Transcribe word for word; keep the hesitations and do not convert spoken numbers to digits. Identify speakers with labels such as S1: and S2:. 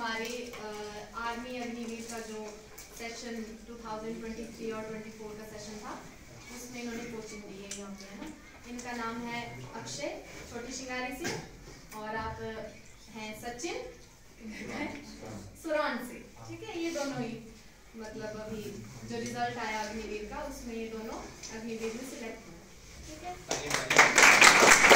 S1: हमारे आर्मी अग्निवीर का जो सेशन दो हज़ार तेईस और चौबीस का सेशन था उसमें इन्होंने कोचिंग दी है यहाँ पे, है ना। इनका नाम है अक्षय छोटी शिंगारी से और आप हैं सचिन सुरान से, ठीक है। ये दोनों ही मतलब अभी जो रिजल्ट आया अग्निवीर का उसमें ये दोनों अग्निवीर में सिलेक्ट हुए, ठीक है।